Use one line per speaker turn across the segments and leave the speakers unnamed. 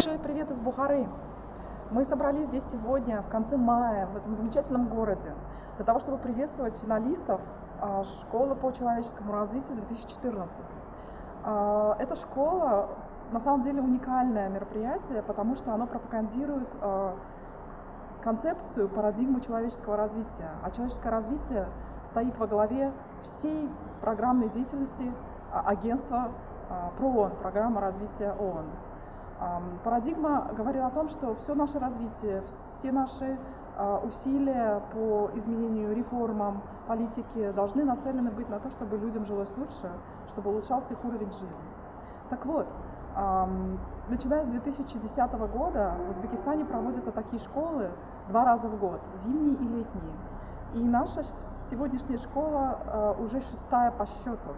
Большой привет из Бухары! Мы собрались здесь сегодня, в конце мая, в этом замечательном городе, для того, чтобы приветствовать финалистов школы по человеческому развитию 2014. Эта школа на самом деле уникальное мероприятие, потому что оно пропагандирует концепцию, парадигму человеческого развития. А человеческое развитие стоит во главе всей программной деятельности агентства ПРООН, программа развития ООН. Парадигма говорит о том, что все наше развитие, все наши усилия по изменению, реформам, политики должны нацелены быть на то, чтобы людям жилось лучше, чтобы улучшался их уровень жизни. Так вот, начиная с 2010 года в Узбекистане проводятся такие школы 2 раза в год, зимние и летние. И наша сегодняшняя школа уже 6-я по счету.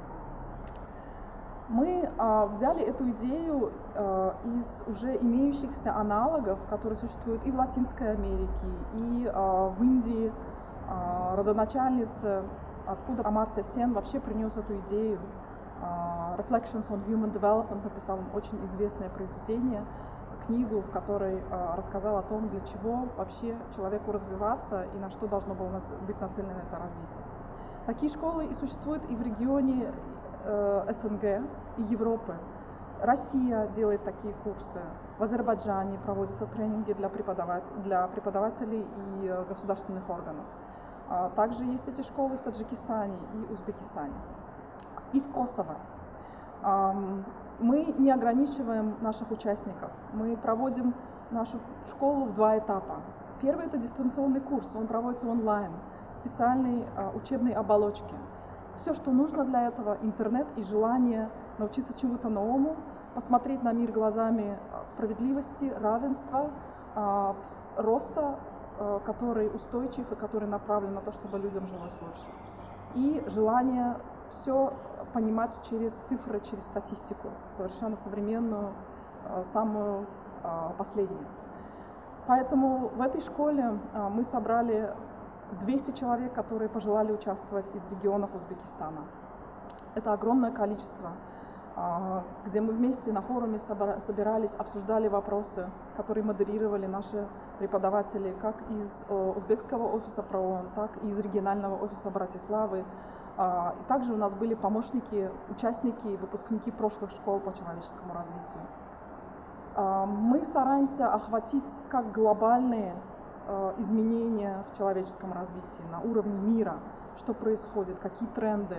Мы взяли эту идею из уже имеющихся аналогов, которые существуют и в Латинской Америке, и в Индии. Родоначальница, откуда Амартья Сен вообще принес эту идею. Reflections on Human Development написал очень известное произведение, книгу, в которой рассказал о том, для чего вообще человеку развиваться и на что должно было быть нацелено это развитие. Такие школы и существуют и в регионе СНГ и Европы. Россия делает такие курсы. В Азербайджане проводятся тренинги для преподавателей и государственных органов. Также есть эти школы в Таджикистане и Узбекистане. И в Косово. Мы не ограничиваем наших участников. Мы проводим нашу школу в 2 этапа. Первый – это дистанционный курс. Он проводится онлайн, в специальной учебной оболочке. Все, что нужно для этого, интернет и желание научиться чему-то новому, посмотреть на мир глазами справедливости, равенства, роста, который устойчив и который направлен на то, чтобы людям жилось лучше. И желание все понимать через цифры, через статистику, совершенно современную, самую последнюю. Поэтому в этой школе мы собрали 200 человек, которые пожелали участвовать из регионов Узбекистана. Это огромное количество, где мы вместе на форуме собирались, обсуждали вопросы, которые модерировали наши преподаватели как из узбекского офиса ПРООН, так и из регионального офиса Братиславы. И также у нас были помощники, участники, выпускники прошлых школ по человеческому развитию. Мы стараемся охватить как глобальные изменения в человеческом развитии на уровне мира, что происходит, какие тренды,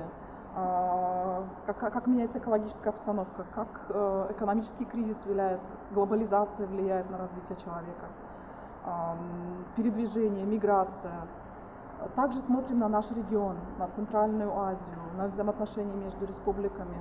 как меняется экологическая обстановка, как экономический кризис влияет, глобализация влияет на развитие человека, передвижение, миграция. Также смотрим на наш регион, на Центральную Азию, на взаимоотношения между республиками,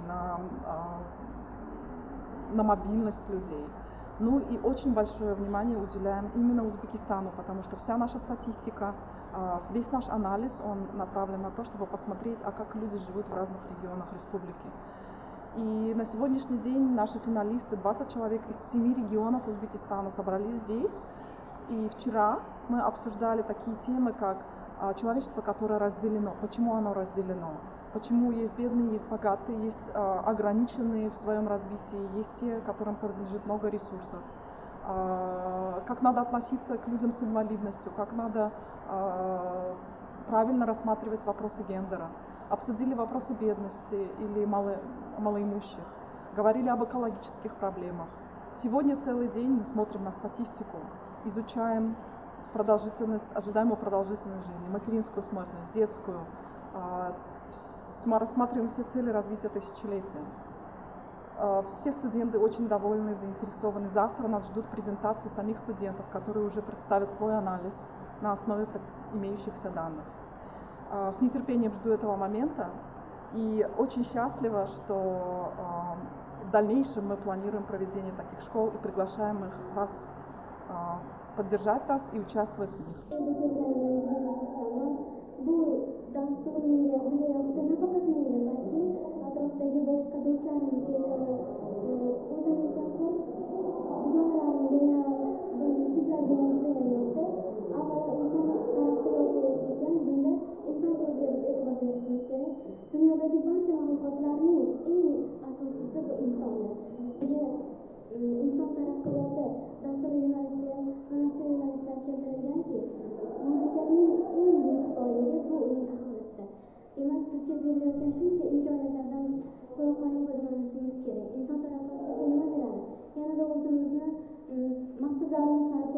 на мобильность людей. Ну и очень большое внимание уделяем именно Узбекистану, потому что вся наша статистика, весь наш анализ, он направлен на то, чтобы посмотреть, как люди живут в разных регионах республики. И на сегодняшний день наши финалисты, 20 человек из 7 регионов Узбекистана, собрались здесь. И вчера мы обсуждали такие темы, как человечество, которое разделено, почему оно разделено, почему есть бедные, есть богатые, есть ограниченные в своем развитии, есть те, которым принадлежит много ресурсов, как надо относиться к людям с инвалидностью, как надо правильно рассматривать вопросы гендера. Обсудили вопросы бедности или малоимущих, говорили об экологических проблемах. Сегодня целый день мы смотрим на статистику, изучаем ожидаемую продолжительность жизни, материнскую смертность, детскую, рассматриваем все цели развития тысячелетия. Все студенты очень довольны, заинтересованы. Завтра нас ждут презентации самих студентов, которые уже представят свой анализ на основе имеющихся данных. С нетерпением жду этого момента и очень счастлива, что в дальнейшем мы планируем проведение таких школ и приглашаем вас поддержать нас и участвовать в них.
Bu dastur menga juda yoqdi, nafaqat menga, balki atrofdagi boshqa do'stlarimizga ham, o'zimdan ko'p dugonalarimga ham, yigitlarga ham juda yoqdi. Avvalo inson taraqqiyoti ekan, bunda inson so'ziga biz e'tibor berishimiz kerak. Dunyodagi barcha maxluqotlarning eng asosiysi bu insondir. Inson taraqqiyoti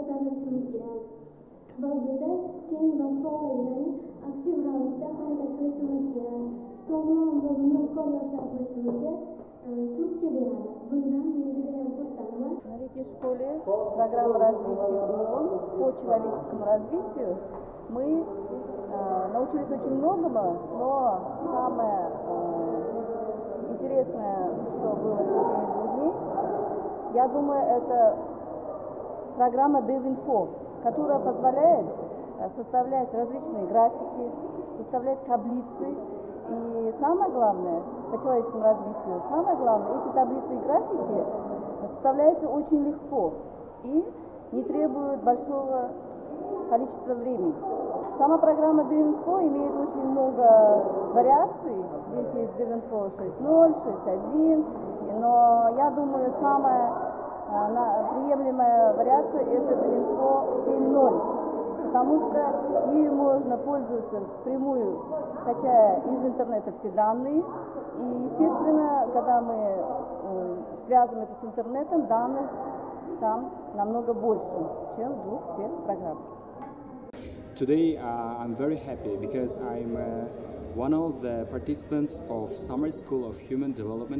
ko'tarilishimizga va bunda teng va faol, ya'ni aktiv ravishda harakat qilishimizga, sog'lom va bunyodkor yoshlar bo'lishimizga turtki beradi. Bundan men juda ham xursandman.
На Реке школе программа развития ООН по человеческому развитию мы научились очень многому, но самое интересное, что было в течение 2 дней, я думаю, это программа DevInfo, которая позволяет составлять различные графики, составлять таблицы. И самое главное, по человеческому развитию, самое главное, эти таблицы и графики составляются очень легко и не требуют большого количества времени. Сама программа DevInfo имеет очень много вариаций. Здесь есть DevInfo 6.0, 6.1, но я думаю, самая приемлемая вариация это DevInfo 7.0, потому что ею можно пользоваться впрямую, качая из интернета все данные. И, естественно, когда мы связываем это с интернетом, данных там намного больше, чем в 2 тех программах.
Today I'm very happy because I'm one of the participants of Summer School of Human Development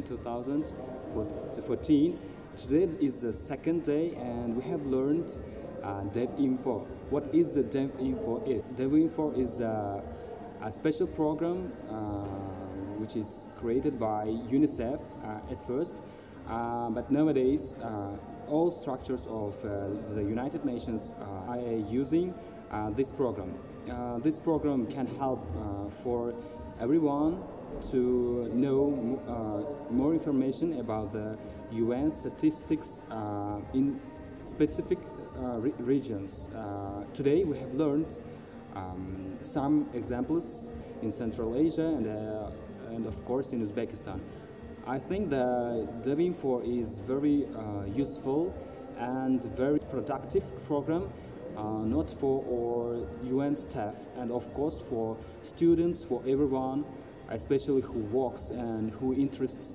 2014. Today is the 2nd day and we have learned DevInfo. What is the DevInfo is? DevInfo is a special program which is created by UNICEF at first, but nowadays all structures of the United Nations are using this program. This program can help for everyone to know more information about the UN statistics in specific regions. Today we have learned some examples in Central Asia and of course in Uzbekistan. I think the DevInfo is very useful and very productive program, not for all UN staff and of course for students, for everyone, especially who works and who interests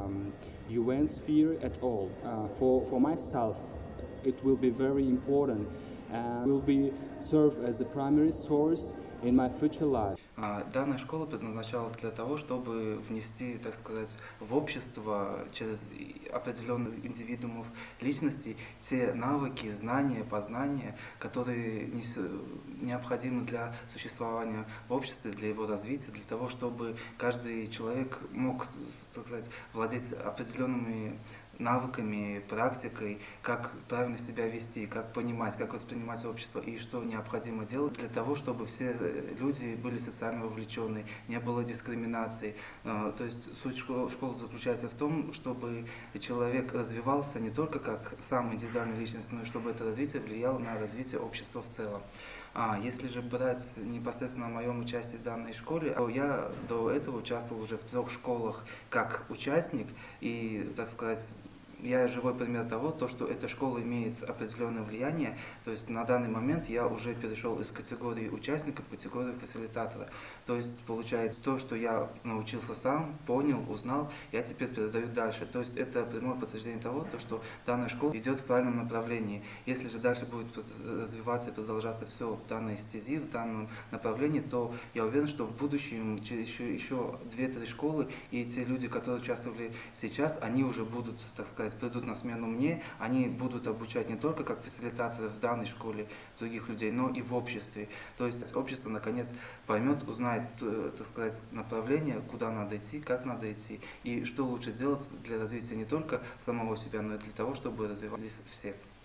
UN sphere at all. For myself, it will be very important and will be serve as a primary source in my future life.
Данная школа предназначалась для того, чтобы внести, так сказать, в общество через определенных индивидуумов, личностей, те навыки, знания, познания, которые необходимы для существования в обществе, для его развития, для того, чтобы каждый человек мог, так сказать, владеть определенными навыками, практикой, как правильно себя вести, как понимать, как воспринимать общество и что необходимо делать для того, чтобы все люди были социально вовлечены, не было дискриминации. То есть суть школы заключается в том, чтобы человек развивался не только как сам индивидуальная личность, но и чтобы это развитие влияло на развитие общества в целом. Если же брать непосредственно о моем участии в данной школе, то я до этого участвовал уже в 3 школах как участник и, так сказать, я живой пример того, что эта школа имеет определенное влияние. То есть на данный момент я уже перешел из категории участника в категорию фасилитатора. То есть получается то, что я научился сам, понял, узнал, я теперь передаю дальше. То есть это прямое подтверждение того, что данная школа идет в правильном направлении. Если же дальше будет развиваться и продолжаться все в данной стези, в данном направлении, то я уверен, что в будущем через еще 2-3 школы и те люди, которые участвовали сейчас, они уже будут, так сказать, придут на смену мне, они будут обучать не только как фасилитаторы в данной школе других людей, но и в обществе. То есть общество наконец поймет, узнает, так сказать, направление, куда надо идти, как надо идти, и что лучше сделать для развития не только самого себя, но и для того, чтобы развивались все.